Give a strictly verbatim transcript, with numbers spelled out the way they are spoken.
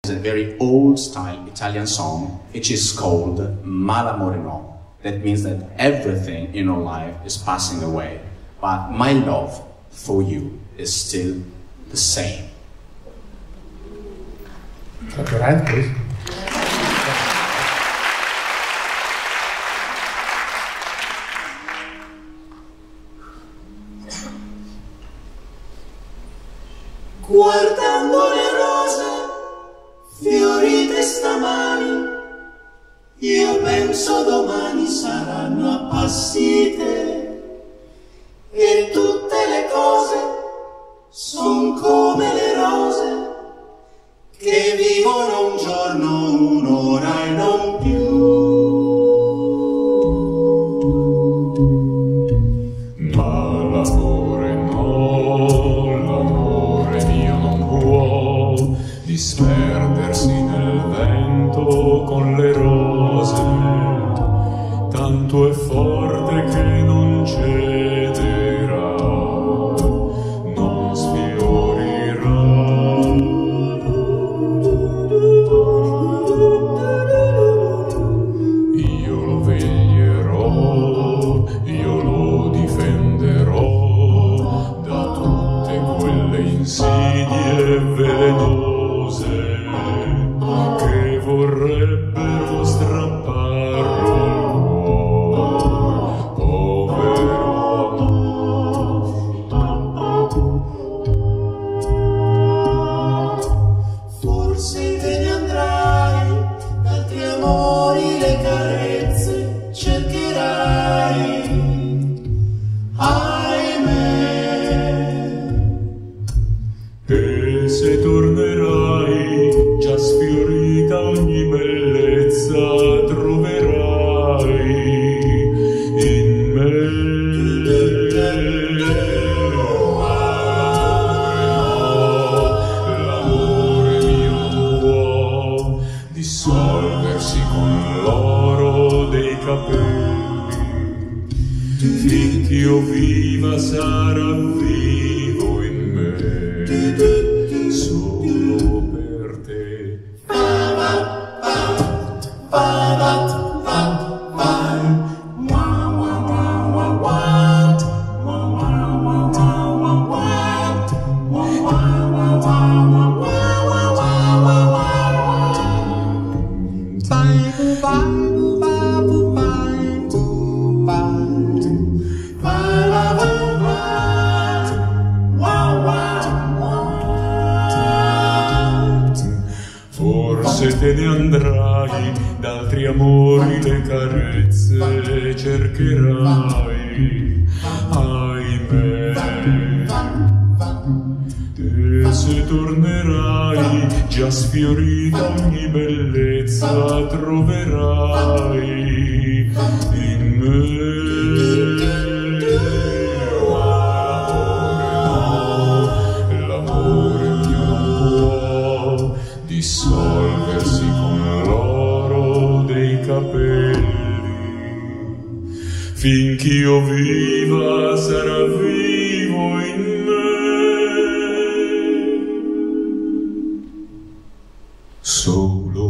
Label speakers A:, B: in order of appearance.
A: a very old style Italian song which is called Malamore no. That means that everything in our life is passing away, but my love for you is still the same.
B: Clap your hands, please.
C: Guardando le rose fiorite stamani, io penso domani saranno appassite e tutte le cose son come le rose che vivono un giorno, un'ora e non più.
D: Ma l'amore no, l'amore mio non può disperdersi nel vento con le rose, tanto è forte che non cederà, non sfiorirà. Io lo veglierò, io lo difenderò da tutte quelle insidie velenose che vorrebbero strapparlo al cuore, povero amore.
C: Forse te ne andrai, d'altri amori le carezze cercherai, ahimè.
D: E se tornerai, già sfiorita ogni bellezza troverai in me. L'amore mio non può dissolversi con l'oro dei capelli, finché io viva sarà vivo in me, solo per te. Forse te ne andrai, d'altri amori le carezze cercherai, ahimè. E se tornerai, già sfiorita ogni bellezza troverai in me. Dissolversi con l'oro dei capelli, finché io viva sarà vivo in me, solo